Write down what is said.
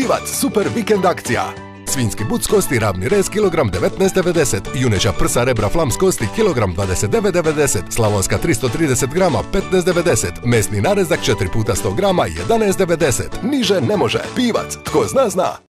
Pivac super vikend akcija. Svinjski but s kosti ravni rez kilogram 19,90, juneća prsa rebra flam s kosti kilogram 29,90, slavonska 330 grama 15,90, mesni narezak 4 puta 100 grama 11,90. Niže ne može. Pivac, tko zna zna.